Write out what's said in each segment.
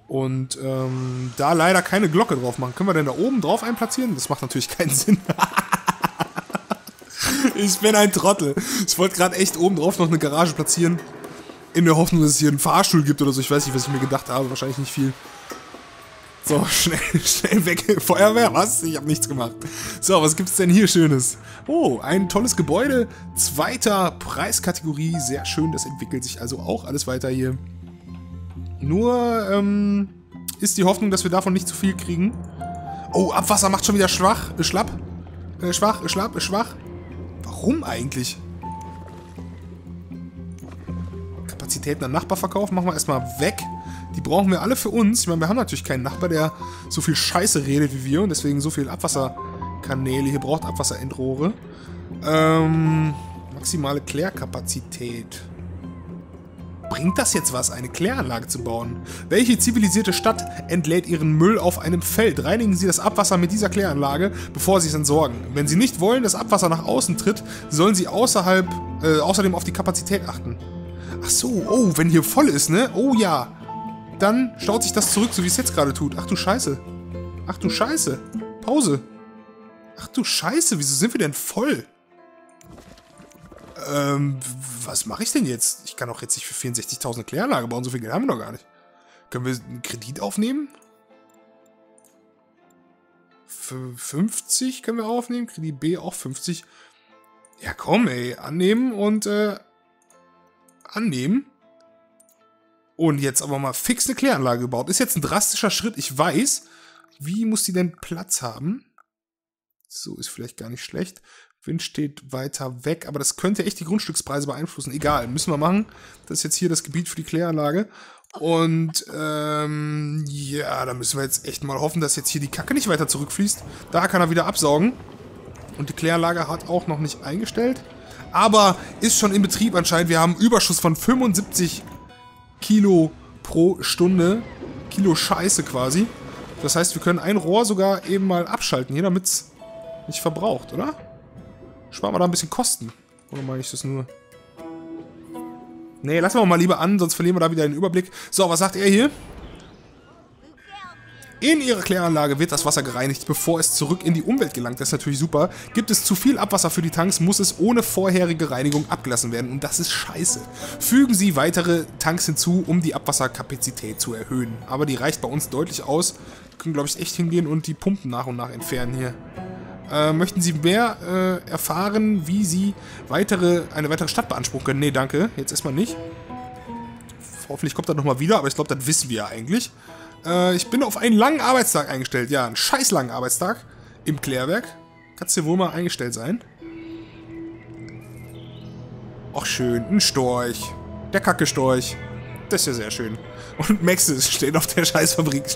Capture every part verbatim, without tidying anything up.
Und ähm, da leider keine Glocke drauf machen. Können wir denn da oben drauf einen platzieren? Das macht natürlich keinen Sinn. Ich bin ein Trottel. Ich wollte gerade echt oben drauf noch eine Garage platzieren. In der Hoffnung, dass es hier einen Fahrstuhl gibt oder so. Ich weiß nicht, was ich mir gedacht habe. Wahrscheinlich nicht viel. So, schnell, schnell weg. Feuerwehr, was? Ich habe nichts gemacht. So, was gibt's denn hier Schönes? Oh, ein tolles Gebäude. Zweiter Preiskategorie. Sehr schön, das entwickelt sich also auch alles weiter hier. Nur, ähm, ist die Hoffnung, dass wir davon nicht zu viel kriegen. Oh, Abwasser macht schon wieder schwach. Äh, schlapp. Äh, schwach, äh, schlapp, äh, schwach. Warum eigentlich? Kapazitäten an Nachbarverkauf machen wir erstmal weg. Die brauchen wir alle für uns. Ich meine, wir haben natürlich keinen Nachbar, der so viel Scheiße redet wie wir und deswegen so viel Abwasserkanäle hier braucht, Abwasserendrohre. Ähm, maximale Klärkapazität. Bringt das jetzt was, eine Kläranlage zu bauen? Welche zivilisierte Stadt entlädt ihren Müll auf einem Feld? Reinigen Sie das Abwasser mit dieser Kläranlage, bevor Sie es entsorgen. Wenn Sie nicht wollen, dass Abwasser nach außen tritt, sollen Sie außerhalb, äh, außerdem auf die Kapazität achten. Ach so, oh, wenn hier voll ist, ne? Oh ja. Dann staut sich das zurück, so wie es jetzt gerade tut. Ach du Scheiße. Ach du Scheiße. Pause. Ach du Scheiße, wieso sind wir denn voll? Ähm, was mache ich denn jetzt? Ich kann auch jetzt nicht für vierundsechzigtausend eine Kläranlage bauen, so viel Geld haben wir noch gar nicht. Können wir einen Kredit aufnehmen? Für fünfzig können wir aufnehmen, Kredit B auch fünfzig. Ja komm ey, annehmen und äh, annehmen. Und jetzt aber mal fix eine Kläranlage gebaut. Ist jetzt ein drastischer Schritt, ich weiß. Wie muss die denn Platz haben? So, ist vielleicht gar nicht schlecht. Wind steht weiter weg, aber das könnte echt die Grundstückspreise beeinflussen. Egal, müssen wir machen. Das ist jetzt hier das Gebiet für die Kläranlage. Und, ähm, ja, da müssen wir jetzt echt mal hoffen, dass jetzt hier die Kacke nicht weiter zurückfließt. Da kann er wieder absaugen. Und die Kläranlage hat auch noch nicht eingestellt. Aber ist schon in Betrieb anscheinend. Wir haben einen Überschuss von fünfundsiebzig Kilo pro Stunde. Kilo Scheiße quasi. Das heißt, wir können ein Rohr sogar eben mal abschalten hier, damit es nicht verbraucht, oder? Sparen wir da ein bisschen Kosten. Oder meine ich das nur? Nee, lassen wir mal lieber an, sonst verlieren wir da wieder den Überblick. So, was sagt er hier? In ihrer Kläranlage wird das Wasser gereinigt, bevor es zurück in die Umwelt gelangt. Das ist natürlich super. Gibt es zu viel Abwasser für die Tanks, muss es ohne vorherige Reinigung abgelassen werden. Und das ist scheiße. Fügen Sie weitere Tanks hinzu, um die Abwasserkapazität zu erhöhen. Aber die reicht bei uns deutlich aus. Wir können, glaube ich, echt hingehen und die Pumpen nach und nach entfernen hier. Äh, möchten Sie mehr äh, erfahren, wie Sie weitere, eine weitere Stadt beanspruchen können? Nee, danke. Jetzt erstmal nicht. Hoffentlich kommt er nochmal wieder, aber ich glaube, das wissen wir ja eigentlich. Äh, ich bin auf einen langen Arbeitstag eingestellt. Ja, einen scheiß langen Arbeitstag im Klärwerk. Kannst du wohl mal eingestellt sein. Ach schön, ein Storch. Der Kacke-Storch. Das ist ja sehr schön. Und Maxis steht auf der Scheißfabrik.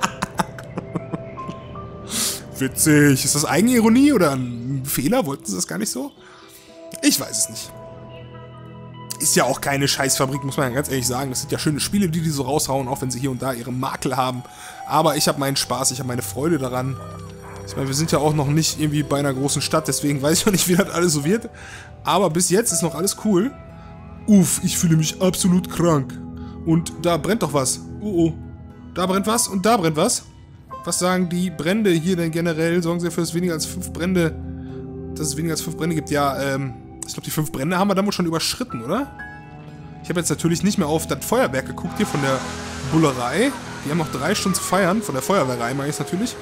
Witzig. Ist das Eigenironie oder ein Fehler? Wollten sie das gar nicht so? Ich weiß es nicht. Ist ja auch keine Scheißfabrik, muss man ja ganz ehrlich sagen. Das sind ja schöne Spiele, die die so raushauen, auch wenn sie hier und da ihre Makel haben. Aber ich habe meinen Spaß, ich habe meine Freude daran. Ich meine, wir sind ja auch noch nicht irgendwie bei einer großen Stadt, deswegen weiß ich auch nicht, wie das alles so wird. Aber bis jetzt ist noch alles cool. Uff, ich fühle mich absolut krank. Und da brennt doch was. Oh oh. Da brennt was und da brennt was. Was sagen die Brände hier denn generell? Sorgen sie dafür, dass es weniger als fünf Brände, dass es weniger als fünf Brände gibt? Ja, ähm, ich glaube, die fünf Brände haben wir dann wohl schon überschritten, oder? Ich habe jetzt natürlich nicht mehr auf das Feuerwerk geguckt hier von der Bullerei. Die haben noch drei Stunden zu feiern. Von der Feuerwehrei meine ich natürlich.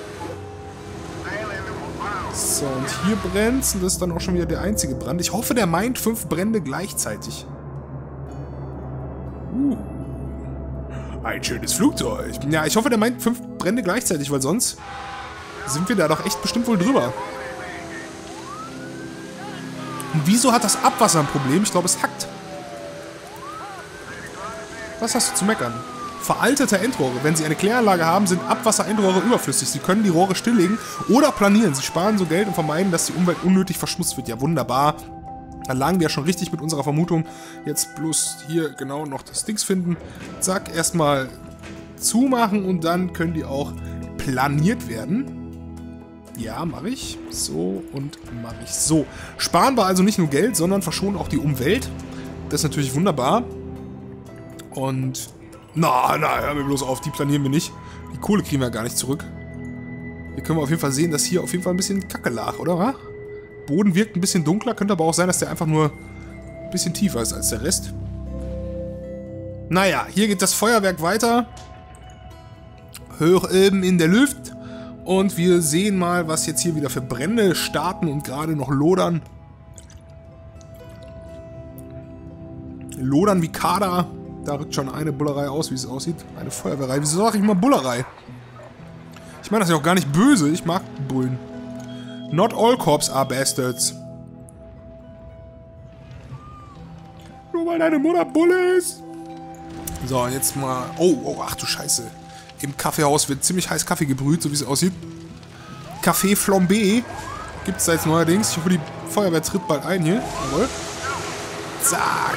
So, und hier brennt und das ist dann auch schon wieder der einzige Brand. Ich hoffe, der meint fünf Brände gleichzeitig. Uh. Ein schönes Flugzeug. Ja, ich hoffe, der meint fünf Brände gleichzeitig, weil sonst sind wir da doch echt bestimmt wohl drüber. Und wieso hat das Abwasser ein Problem? Ich glaube, es hackt. Was hast du zu meckern? Veraltete Endrohre. Wenn Sie eine Kläranlage haben, sind Abwasserendrohre überflüssig. Sie können die Rohre stilllegen oder planieren. Sie sparen so Geld und vermeiden, dass die Umwelt unnötig verschmutzt wird. Ja, wunderbar. Da lagen wir ja schon richtig mit unserer Vermutung. Jetzt bloß hier genau noch das Dings finden. Zack, erstmal zumachen und dann können die auch planiert werden. Ja, mache ich. So und mache ich so. Sparen wir also nicht nur Geld, sondern verschonen auch die Umwelt. Das ist natürlich wunderbar. Und Na, na, hör mir bloß auf, die planieren wir nicht. Die Kohle kriegen wir gar nicht zurück. Hier können wir auf jeden Fall sehen, dass hier auf jeden Fall ein bisschen Kacke lag, oder? Boden wirkt ein bisschen dunkler, könnte aber auch sein, dass der einfach nur ein bisschen tiefer ist als der Rest. Naja, hier geht das Feuerwerk weiter. Hoch oben in der Luft. Und wir sehen mal, was jetzt hier wieder für Brände starten und gerade noch lodern. Lodern wie Kader. Da rückt schon eine Bullerei aus, wie es aussieht. Eine Feuerwehrei. Wieso sage ich mal Bullerei? Ich meine das ist ja auch gar nicht böse. Ich mag Bullen. Not all cops are bastards. Nur weil deine Mutter Bulle ist. So, jetzt mal... Oh, oh, ach du Scheiße. Im Kaffeehaus wird ziemlich heiß Kaffee gebrüht, so wie es aussieht. Kaffee Flambé gibt es da jetzt neuerdings. Ich hoffe, die Feuerwehr tritt bald ein hier. Jawohl. Zack.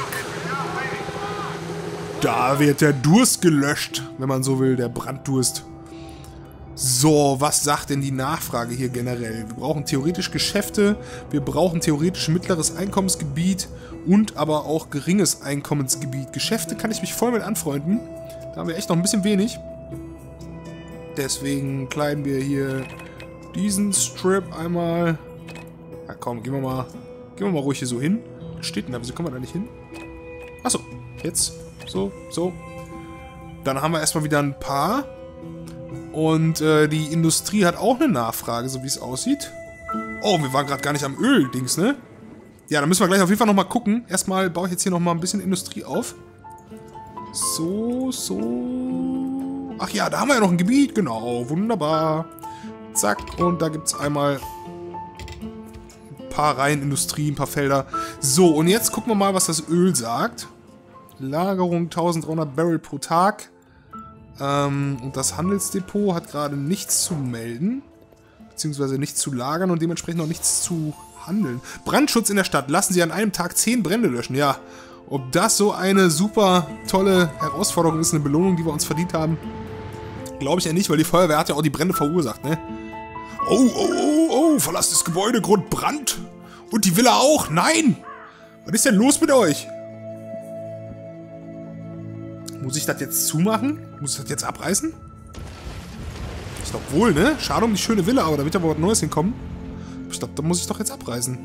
Da wird der Durst gelöscht, wenn man so will, der Branddurst. So, was sagt denn die Nachfrage hier generell? Wir brauchen theoretisch Geschäfte, wir brauchen theoretisch mittleres Einkommensgebiet und aber auch geringes Einkommensgebiet. Geschäfte kann ich mich voll mit anfreunden. Da haben wir echt noch ein bisschen wenig. Deswegen kleiden wir hier diesen Strip einmal. Ja komm, gehen wir mal, gehen wir mal ruhig hier so hin. Was steht denn da? Wieso kommen wir da nicht hin? Achso, jetzt. So, so. Dann haben wir erstmal wieder ein paar. Und äh, die Industrie hat auch eine Nachfrage, so wie es aussieht. Oh, wir waren gerade gar nicht am Öl-Dings, ne? Ja, dann müssen wir gleich auf jeden Fall nochmal gucken. Erstmal baue ich jetzt hier nochmal ein bisschen Industrie auf. So, so. Ach ja, da haben wir ja noch ein Gebiet. Genau, wunderbar. Zack, und da gibt es einmal ein paar Reihen Industrie, ein paar Felder. So, und jetzt gucken wir mal, was das Öl sagt. Lagerung eintausenddreihundert Barrel pro Tag. Ähm, und das Handelsdepot hat gerade nichts zu melden. Beziehungsweise nichts zu lagern und dementsprechend auch nichts zu handeln. Brandschutz in der Stadt. Lassen Sie an einem Tag zehn Brände löschen. Ja, ob das so eine super tolle Herausforderung ist, eine Belohnung, die wir uns verdient haben, glaube ich ja nicht, weil die Feuerwehr hat ja auch die Brände verursacht, ne? Oh, oh, oh, oh, verlasst das Gebäude, Grund Brand. Und die Villa auch? Nein! Was ist denn los mit euch? Muss ich das jetzt zumachen? Muss ich das jetzt abreißen? Ich glaube wohl, ne? Schade um die schöne Villa, aber da wird ja was Neues hinkommen. Ich glaube, da muss ich doch jetzt abreißen.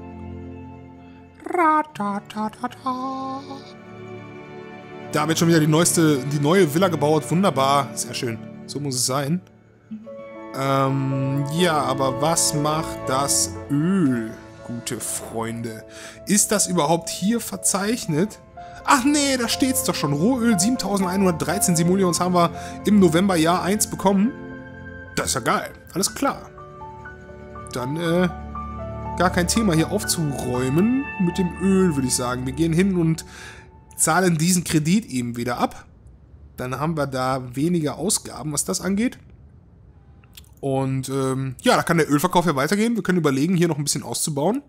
Da wird schon wieder die neueste, die neue Villa gebaut. Wunderbar. Sehr schön. So muss es sein. Ähm, ja, aber was macht das Öl, gute Freunde? Ist das überhaupt hier verzeichnet? Ach nee, da steht's doch schon. Rohöl siebentausendeinhundertdreizehn Simoleons haben wir im November Jahr eins bekommen. Das ist ja geil. Alles klar. Dann, äh, gar kein Thema hier aufzuräumen mit dem Öl, würde ich sagen. Wir gehen hin und zahlen diesen Kredit eben wieder ab. Dann haben wir da weniger Ausgaben, was das angeht. Und, ähm, ja, da kann der Ölverkauf ja weitergehen. Wir können überlegen, hier noch ein bisschen auszubauen.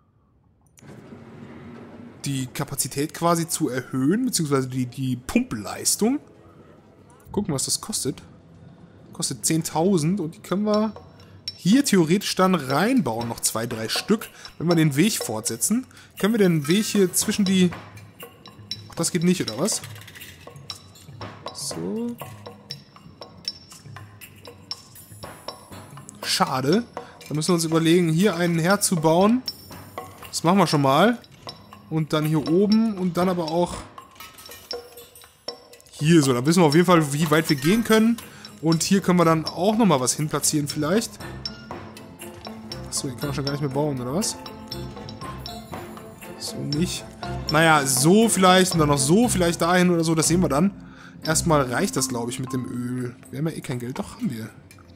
Die Kapazität quasi zu erhöhen, beziehungsweise die, die Pumpleistung. Gucken, was das kostet. Kostet zehntausend und die können wir hier theoretisch dann reinbauen. Noch zwei, drei Stück. Wenn wir den Weg fortsetzen, können wir den Weg hier zwischen die... Ach, das geht nicht, oder was? So. Schade. Da müssen wir uns überlegen, hier einen herzubauen. Das machen wir schon mal. Und dann hier oben und dann aber auch hier so. Da wissen wir auf jeden Fall, wie weit wir gehen können. Und hier können wir dann auch nochmal was hin platzieren vielleicht. Achso, hier kann man schon gar nicht mehr bauen, oder was? So nicht. Naja, so vielleicht und dann noch so vielleicht dahin oder so. Das sehen wir dann. Erstmal reicht das, glaube ich, mit dem Öl. Wir haben ja eh kein Geld. Doch, haben wir.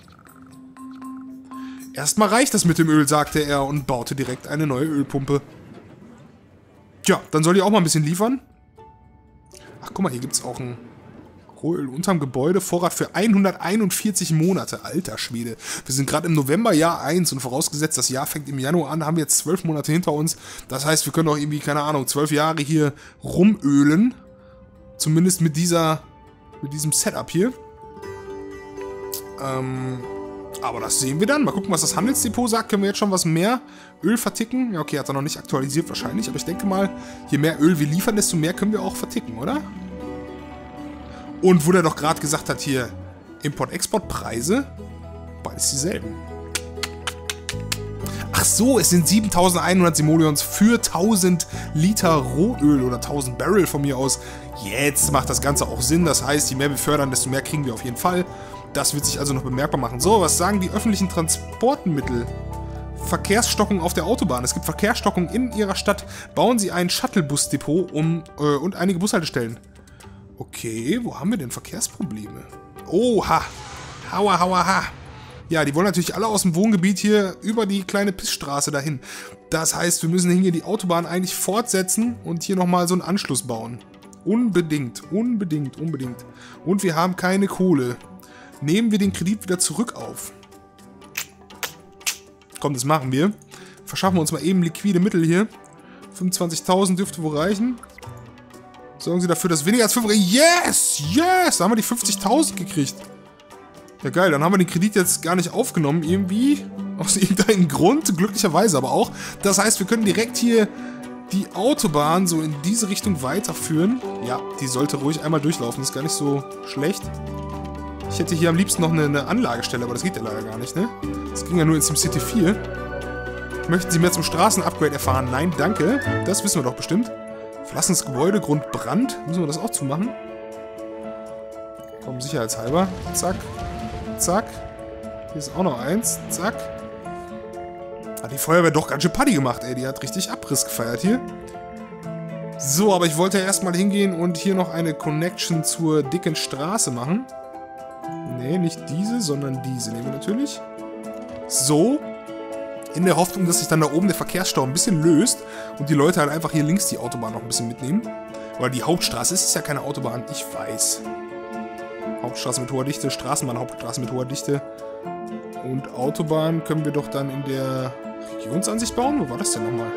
Erstmal reicht das mit dem Öl, sagte er und baute direkt eine neue Ölpumpe. Tja, dann soll die auch mal ein bisschen liefern. Ach, guck mal, hier gibt es auch ein Rohöl unterm Gebäude. Vorrat für hunderteinundvierzig Monate. Alter Schwede. Wir sind gerade im November Jahr eins und vorausgesetzt, das Jahr fängt im Januar an, haben wir jetzt zwölf Monate hinter uns. Das heißt, wir können auch irgendwie, keine Ahnung, zwölf Jahre hier rumölen. Zumindest mit dieser, mit diesem Setup hier. Ähm... Aber das sehen wir dann. Mal gucken, was das Handelsdepot sagt. Können wir jetzt schon was mehr Öl verticken? Ja, okay, hat er noch nicht aktualisiert wahrscheinlich. Aber ich denke mal, je mehr Öl wir liefern, desto mehr können wir auch verticken, oder? Und wo der doch gerade gesagt hat, hier, Import-Export-Preise, beides dieselben. Ach so, es sind siebentausendeinhundert Simoleons für tausend Liter Rohöl oder tausend Barrel von mir aus. Jetzt macht das Ganze auch Sinn. Das heißt, je mehr wir fördern, desto mehr kriegen wir auf jeden Fall. Das wird sich also noch bemerkbar machen. So, was sagen die öffentlichen Transportmittel? Verkehrsstockung auf der Autobahn. Es gibt Verkehrsstockung in Ihrer Stadt. Bauen Sie ein Shuttlebus-Depot um, äh, und einige Bushaltestellen. Okay, wo haben wir denn Verkehrsprobleme? Oha! Hauer, hauer, ha! Ja, die wollen natürlich alle aus dem Wohngebiet hier über die kleine Pissstraße dahin. Das heißt, wir müssen hier die Autobahn eigentlich fortsetzen und hier nochmal so einen Anschluss bauen. Unbedingt, unbedingt, unbedingt. Und wir haben keine Kohle. Nehmen wir den Kredit wieder zurück auf. Komm, das machen wir. Verschaffen wir uns mal eben liquide Mittel hier. fünfundzwanzigtausend dürfte wohl reichen. Sorgen Sie dafür, dass weniger als fünf... Yes! Yes! Da haben wir die fünfzigtausend gekriegt. Ja geil, dann haben wir den Kredit jetzt gar nicht aufgenommen irgendwie. Aus irgendeinem Grund, glücklicherweise aber auch. Das heißt, wir können direkt hier die Autobahn so in diese Richtung weiterführen. Ja, die sollte ruhig einmal durchlaufen, das ist gar nicht so schlecht. Ich hätte hier am liebsten noch eine, eine Anlagestelle, aber das geht ja leider gar nicht, ne? Das ging ja nur in SimCity vier. Möchten Sie mehr zum Straßenupgrade erfahren? Nein, danke. Das wissen wir doch bestimmt. Verlassenes Gebäude, Grund Brand. Müssen wir das auch zumachen? Komm, sicherheitshalber. Zack. Zack. Hier ist auch noch eins. Zack. Hat die Feuerwehr doch ganz schön Party gemacht, ey. Die hat richtig Abriss gefeiert hier. So, aber ich wollte ja erstmal hingehen und hier noch eine Connection zur dicken Straße machen. Nee, nicht diese, sondern diese nehmen wir natürlich. So. In der Hoffnung, dass sich dann da oben der Verkehrsstau ein bisschen löst und die Leute halt einfach hier links die Autobahn noch ein bisschen mitnehmen. Weil die Hauptstraße ist, ist ja keine Autobahn, ich weiß. Hauptstraße mit hoher Dichte, Straßenbahn, Hauptstraße mit hoher Dichte. Und Autobahn können wir doch dann in der Regionsansicht bauen? Wo war das denn nochmal?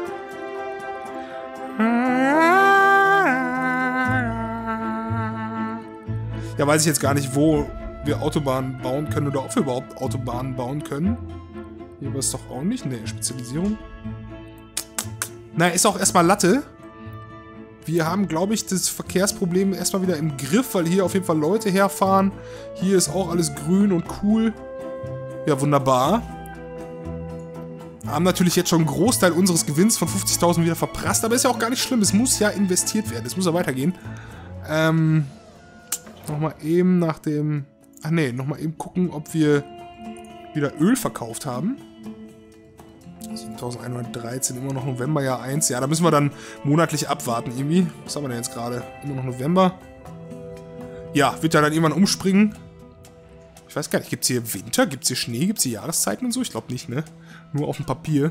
Ja, weiß ich jetzt gar nicht, wo wir Autobahnen bauen können oder ob wir überhaupt Autobahnen bauen können. Hier war es doch auch nicht. Ne, Spezialisierung. Naja, ist auch erstmal Latte. Wir haben, glaube ich, das Verkehrsproblem erstmal wieder im Griff, weil hier auf jeden Fall Leute herfahren. Hier ist auch alles grün und cool. Ja, wunderbar. Haben natürlich jetzt schon einen Großteil unseres Gewinns von fünfzigtausend wieder verprasst, aber ist ja auch gar nicht schlimm. Es muss ja investiert werden. Es muss ja weitergehen. Ähm, nochmal eben nach dem... Ach nee, nochmal eben gucken, ob wir wieder Öl verkauft haben. siebentausendeinhundertdreizehn, immer noch Novemberjahr eins. Ja, da müssen wir dann monatlich abwarten irgendwie. Was haben wir denn jetzt gerade? Immer noch November. Ja, wird ja dann irgendwann umspringen. Ich weiß gar nicht, gibt es hier Winter? Gibt es hier Schnee? Gibt es hier Jahreszeiten und so? Ich glaube nicht, ne? Nur auf dem Papier.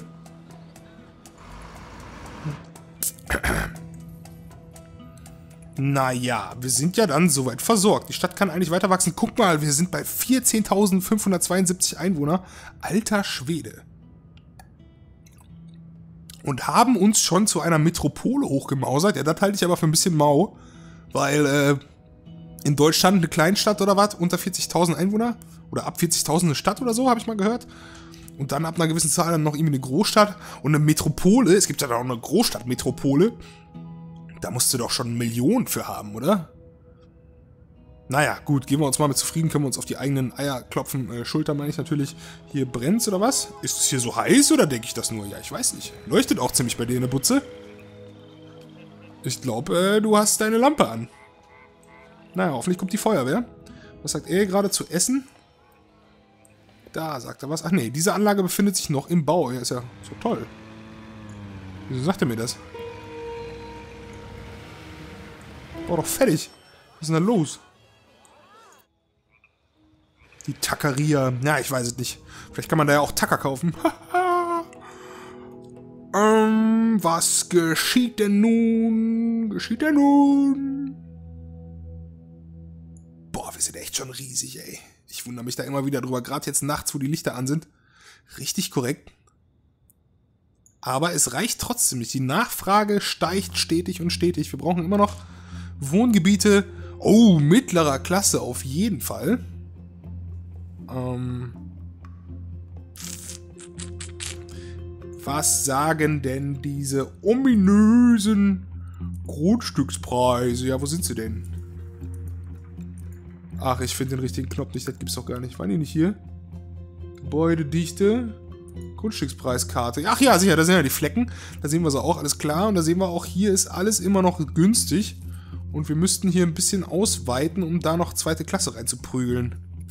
Naja, wir sind ja dann soweit versorgt. Die Stadt kann eigentlich weiter wachsen. Guck mal, wir sind bei vierzehntausendfünfhundertzweiundsiebzig Einwohner. Alter Schwede. Und haben uns schon zu einer Metropole hochgemausert. Ja, das halte ich aber für ein bisschen mau. Weil, äh, in Deutschland eine Kleinstadt oder was, unter vierzigtausend Einwohner. Oder ab vierzigtausend eine Stadt oder so, habe ich mal gehört. Und dann ab einer gewissen Zahl dann noch irgendwie eine Großstadt. Und eine Metropole, es gibt ja dann auch eine Großstadtmetropole. Da musst du doch schon Millionen für haben, oder? Naja, gut, gehen wir uns mal mit zufrieden, können wir uns auf die eigenen Eier klopfen. Äh, Schulter meine ich natürlich. Hier brennt's oder was? Ist es hier so heiß oder denke ich das nur? Ja, ich weiß nicht. Leuchtet auch ziemlich bei dir in der Butze. Ich glaube, äh, du hast deine Lampe an. Naja, hoffentlich kommt die Feuerwehr. Was sagt er gerade zu essen? Da sagt er was. Ach nee, diese Anlage befindet sich noch im Bau. Ja, ist ja so toll. Wieso sagt er mir das? War doch fertig. Was ist denn da los? Die Taqueria. Ja, ich weiß es nicht. Vielleicht kann man da ja auch Tacker kaufen. ähm, was geschieht denn nun? Geschieht denn nun? Boah, wir sind echt schon riesig, ey. Ich wundere mich da immer wieder drüber. Gerade jetzt nachts, wo die Lichter an sind. Richtig korrekt. Aber es reicht trotzdem nicht. Die Nachfrage steigt stetig und stetig. Wir brauchen immer noch Wohngebiete. Oh, mittlerer Klasse auf jeden Fall. Ähm, was sagen denn diese ominösen Grundstückspreise? Ja, wo sind sie denn? Ach, ich finde den richtigen Knopf nicht, das gibt's doch gar nicht. Waren die nicht hier? Gebäudedichte. Grundstückspreiskarte. Ach ja, sicher, da sind ja die Flecken. Da sehen wir sie auch, alles klar. Und da sehen wir auch, hier ist alles immer noch günstig. Und wir müssten hier ein bisschen ausweiten, um da noch zweite Klasse reinzuprügeln.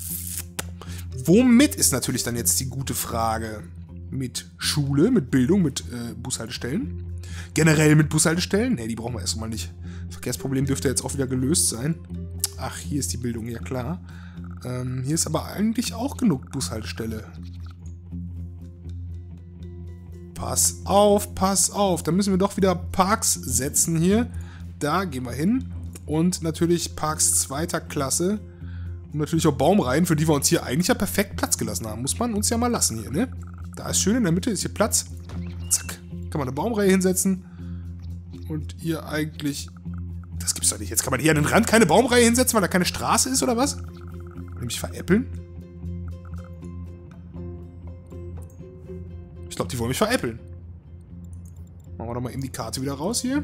Womit ist natürlich dann jetzt die gute Frage. Mit Schule, mit Bildung, mit äh, Bushaltestellen. Generell mit Bushaltestellen? Ne, die brauchen wir erstmal nicht. Das Verkehrsproblem dürfte jetzt auch wieder gelöst sein. Ach, hier ist die Bildung, ja klar. Ähm, hier ist aber eigentlich auch genug Bushaltestelle. Pass auf, pass auf. Da müssen wir doch wieder Parks setzen hier. Da gehen wir hin. Und natürlich Parks zweiter Klasse. Und natürlich auch Baumreihen, für die wir uns hier eigentlich ja perfekt Platz gelassen haben. Muss man uns ja mal lassen hier, ne? Da ist schön, in der Mitte ist hier Platz. Zack. Kann man eine Baumreihe hinsetzen. Und hier eigentlich... Das gibt's doch nicht. Jetzt kann man hier an den Rand keine Baumreihe hinsetzen, weil da keine Straße ist, oder was? Nämlich veräppeln? Ich glaube, die wollen mich veräppeln. Machen wir doch mal eben die Karte wieder raus hier.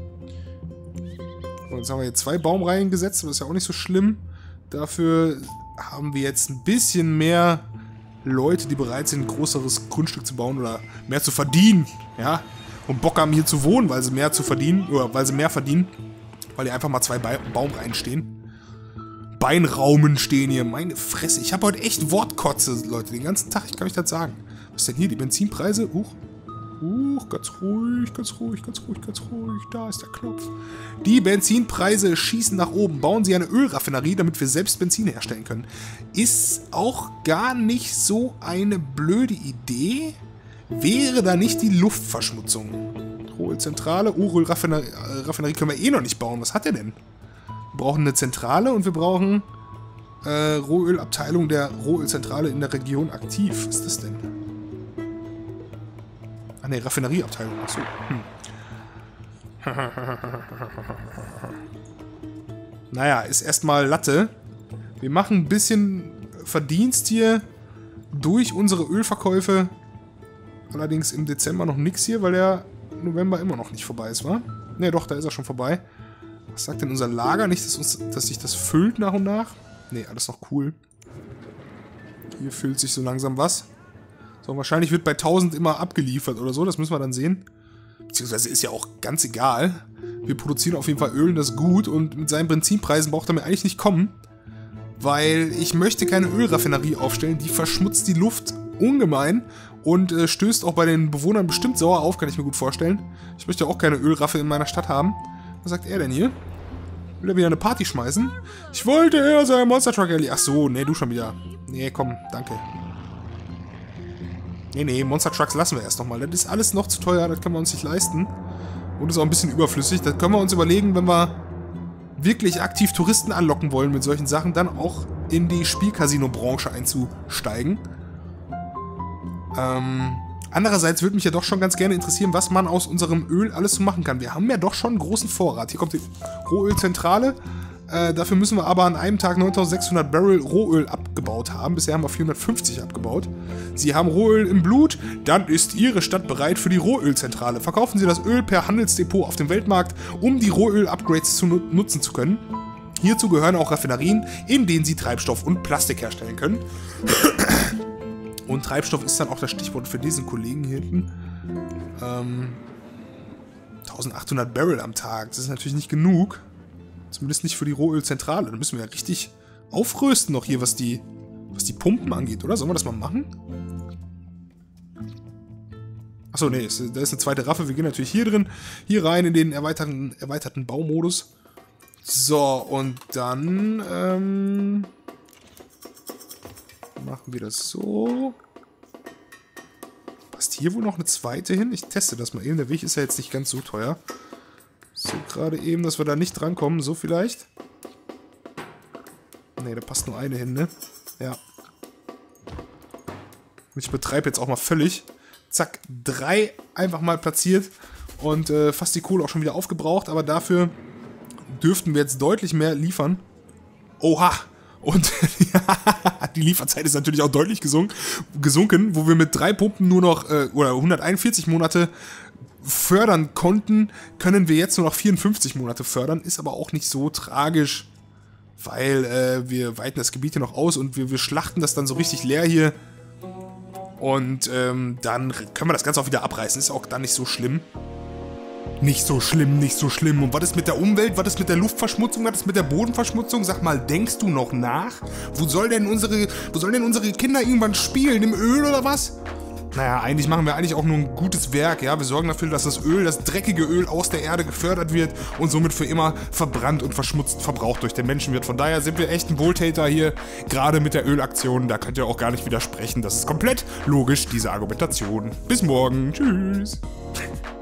Und jetzt haben wir hier zwei Baumreihen gesetzt, das ist ja auch nicht so schlimm. Dafür haben wir jetzt ein bisschen mehr Leute, die bereit sind, ein größeres Grundstück zu bauen oder mehr zu verdienen. Ja, und Bock haben hier zu wohnen, weil sie mehr zu verdienen, oder weil sie mehr verdienen. Weil hier einfach mal zwei ba Baumreihen stehen. Beinraumen stehen hier. Meine Fresse. Ich habe heute echt Wortkotze, Leute. Den ganzen Tag. Ich kann euch das sagen. Was ist denn hier? Die Benzinpreise? Huch. Huch. Ganz ruhig, ganz ruhig, ganz ruhig, ganz ruhig. Da ist der Knopf. Die Benzinpreise schießen nach oben. Bauen sie eine Ölraffinerie, damit wir selbst Benzin herstellen können. Ist auch gar nicht so eine blöde Idee. Wäre da nicht die Luftverschmutzung? Rohölzentrale. Oh, Rohölraffinerie können wir eh noch nicht bauen. Was hat der denn? Wir brauchen eine Zentrale und wir brauchen äh, Rohölabteilung der Rohölzentrale in der Region aktiv. Was ist das denn? Ah ne, Raffinerieabteilung. Achso. Hm. Naja, ist erstmal Latte. Wir machen ein bisschen Verdienst hier durch unsere Ölverkäufe. Allerdings im Dezember noch nichts hier, weil der November immer noch nicht vorbei ist, wa? Ne, doch, da ist er schon vorbei. Was sagt denn unser Lager? Nicht, dass, uns, dass sich das füllt nach und nach? Ne, alles noch cool. Hier füllt sich so langsam was. So, wahrscheinlich wird bei tausend immer abgeliefert oder so. Das müssen wir dann sehen. Beziehungsweise ist ja auch ganz egal. Wir produzieren auf jeden Fall Öl und das ist gut. Und mit seinen Benzinpreisen braucht er mir eigentlich nicht kommen. Weil ich möchte keine Ölraffinerie aufstellen. Die verschmutzt die Luft ungemein. Und äh, stößt auch bei den Bewohnern bestimmt sauer auf, kann ich mir gut vorstellen. Ich möchte auch keine Ölraffe in meiner Stadt haben. Was sagt er denn hier? Will er wieder eine Party schmeißen? Ich wollte eher sein Monster Truck Rally. Ach so, nee, du schon wieder. Nee, komm, danke. Nee, nee, Monster Trucks lassen wir erst nochmal. Das ist alles noch zu teuer, das können wir uns nicht leisten. Und ist auch ein bisschen überflüssig. Das können wir uns überlegen, wenn wir wirklich aktiv Touristen anlocken wollen mit solchen Sachen, dann auch in die Spielcasino-Branche einzusteigen. Ähm, andererseits würde mich ja doch schon ganz gerne interessieren, was man aus unserem Öl alles so machen kann. Wir haben ja doch schon einen großen Vorrat. Hier kommt die Rohölzentrale. Äh, dafür müssen wir aber an einem Tag neuntausendsechshundert Barrel Rohöl abgebaut haben. Bisher haben wir vierhundertfünfzig abgebaut. Sie haben Rohöl im Blut, dann ist Ihre Stadt bereit für die Rohölzentrale. Verkaufen Sie das Öl per Handelsdepot auf dem Weltmarkt, um die Rohöl-Upgrades zu nu nutzen zu können. Hierzu gehören auch Raffinerien, in denen Sie Treibstoff und Plastik herstellen können. Und Treibstoff ist dann auch das Stichwort für diesen Kollegen hier hinten. Ähm, eintausendachthundert Barrel am Tag, das ist natürlich nicht genug. Zumindest nicht für die Rohölzentrale. Da müssen wir ja richtig aufrösten noch hier, was die, was die Pumpen angeht, oder? Sollen wir das mal machen? Achso, nee, da ist eine zweite Raffe. Wir gehen natürlich hier drin, hier rein in den erweiterten, erweiterten Baumodus. So, und dann ähm, machen wir das so. Passt hier wohl noch eine zweite hin? Ich teste das mal eben. Der Weg ist ja jetzt nicht ganz so teuer. So, gerade eben, dass wir da nicht drankommen. So vielleicht. Ne, da passt nur eine hin, ne? Ja. Und ich betreibe jetzt auch mal völlig. Zack, drei einfach mal platziert. Und äh, fast die Kohle auch schon wieder aufgebraucht. Aber dafür dürften wir jetzt deutlich mehr liefern. Oha! Und die Lieferzeit ist natürlich auch deutlich gesunken, gesunken, wo wir mit drei Pumpen nur noch, äh, oder hunderteinundvierzig Monate fördern konnten, können wir jetzt nur noch vierundfünfzig Monate fördern. Ist aber auch nicht so tragisch. weil äh, wir weiten das Gebiet hier noch aus und wir, wir schlachten das dann so richtig leer hier. Und ähm, dann können wir das Ganze auch wieder abreißen. Ist auch dann nicht so schlimm. Nicht so schlimm, nicht so schlimm. Und was ist mit der Umwelt? Was ist mit der Luftverschmutzung? Was ist mit der Bodenverschmutzung? Sag mal, denkst du noch nach? Wo soll denn unsere, wo sollen denn unsere Kinder irgendwann spielen? Im Öl oder was? Naja, eigentlich machen wir eigentlich auch nur ein gutes Werk, ja. Wir sorgen dafür, dass das Öl, das dreckige Öl aus der Erde gefördert wird und somit für immer verbrannt und verschmutzt verbraucht durch den Menschen wird. Von daher sind wir echt ein Wohltäter hier, gerade mit der Ölaktion. Da könnt ihr auch gar nicht widersprechen. Das ist komplett logisch, diese Argumentation. Bis morgen. Tschüss.